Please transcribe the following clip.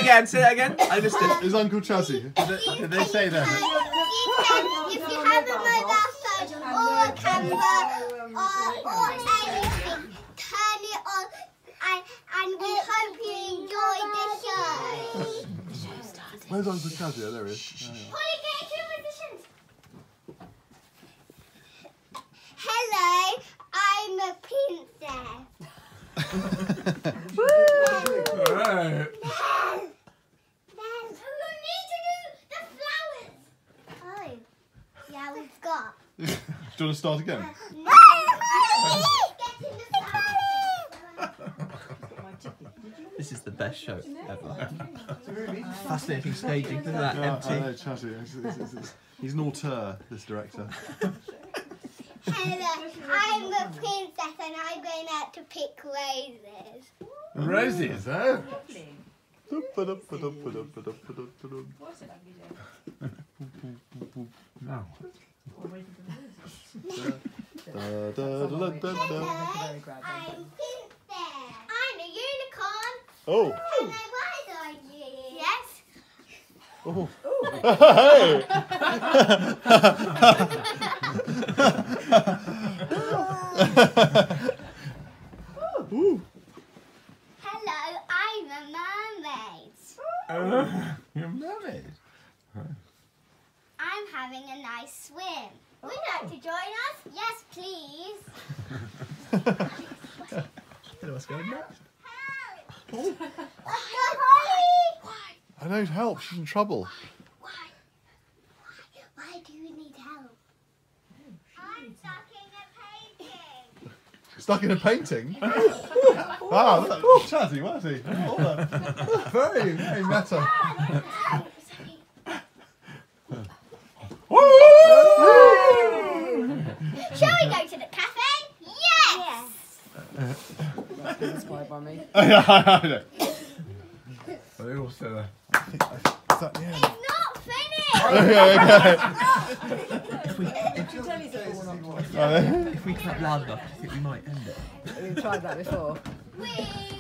Say that again. I missed it. Is Uncle Chazzy? Did they say that? If you have a mobile phone or a camera or anything, turn it on and we hope you enjoy the show. Where's Uncle Chazzy? Oh, there he is. Polly, get into your positions. Hello, I'm a princess. Woo! Alright. Yeah, we've got. Do you want to start again? No! This is the best show ever. Fascinating staging. Look at that empty. I know, Chazzy. He's an auteur, this director. Hello, I'm a princess and I'm going out to pick roses. Roses, oh? No. Hello, I'm princess. I'm a unicorn. Oh. And I ride on you. Yes. Oh. Hey! Ooh. Hello, I'm a mermaid. You're a mermaid. I'm having a nice swim. Would you like to join us? Yes, please. What's going on? Help! I don't help. She's in trouble. Why do you need help? I'm stuck in a painting. Stuck in a painting? Wow, look. Chazzy, where's he? Very meta. Shall we go to the cafe? Yes! That's been inspired by me. I know. They also. I think is that the end? It's not finished! Okay. If we clap loud enough, do you think we might end it? We've tried that before. We